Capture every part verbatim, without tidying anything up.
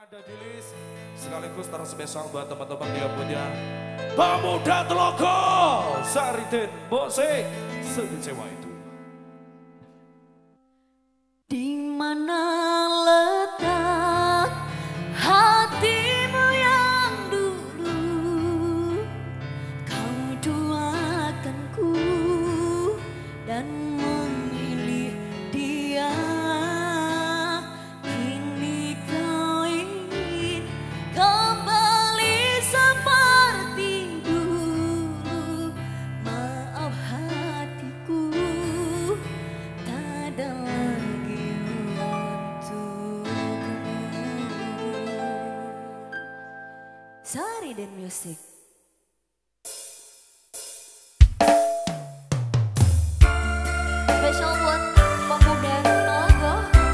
ada di list sekaligus terus spesial buat teman-teman yang punya pemuda Telogo Saridin Bose sekecewa itu. Di mana letak hatimu yang dulu kau doakanku dan memilih dia. Kini kau ingin kembali seperti dulu. Maaf hatiku, tak ada lagi untukmu. Saridin Music. Spesial buat pemuda Telogo.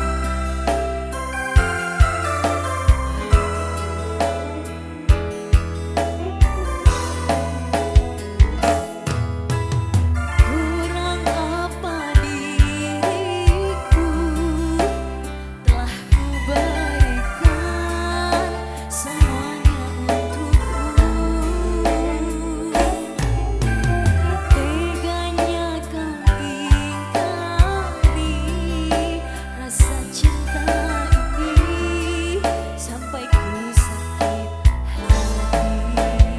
Kurang apa diriku, telah ku berikan semuanya untukmu. Teganya kau ingkari rasa cinta ini sampai ku sakit hati.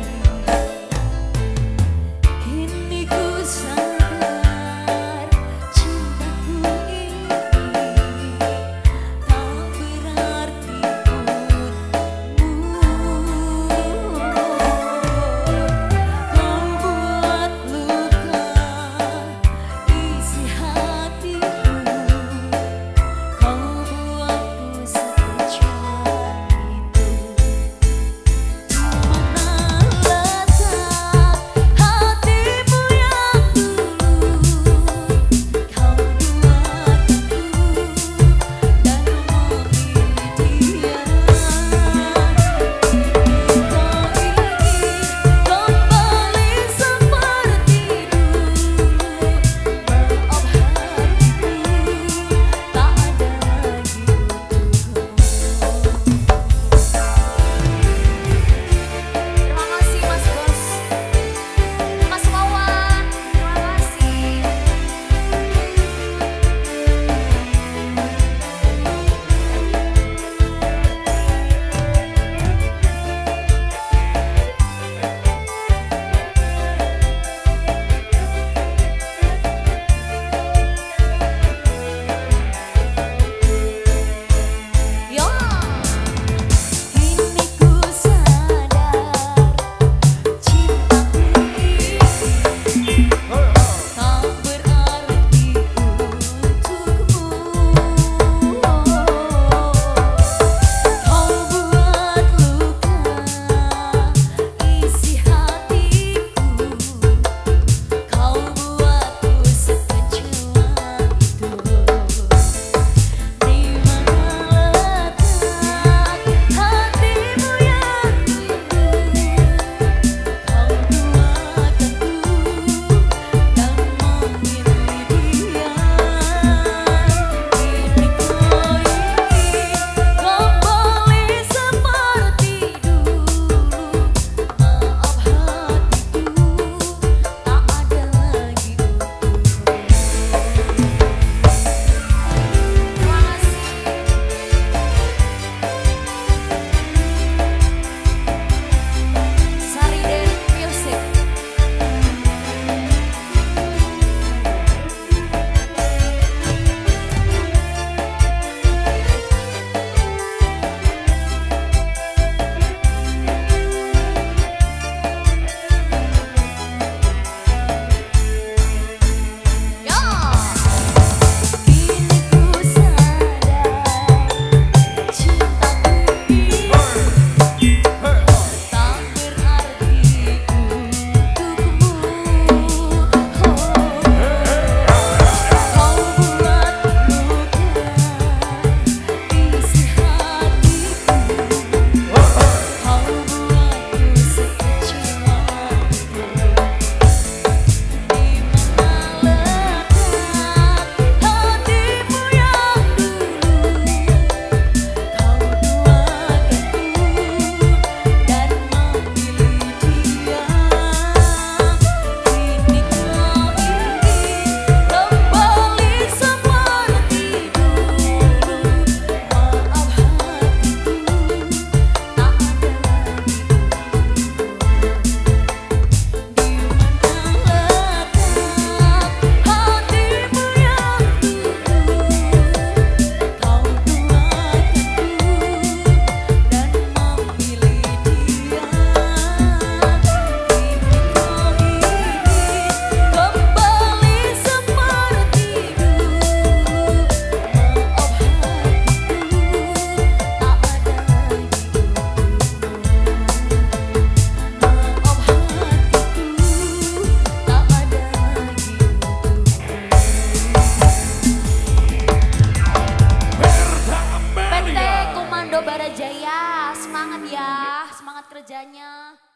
Kini ku sadar cintaku ini tak berarti untukmu. Kau buat luka isi hatiku, kau buatku sekejap itu. Di mana letak hatimu yang dulu kau doakanku dan memilih dia. Kini kau ingin kembali seperti dulu. Maaf hatiku, tak ada lagi untukmu. Terima kasih Mas Bos, Mas Wawan, terima kasih. Ya, semangat ya, semangat kerjanya.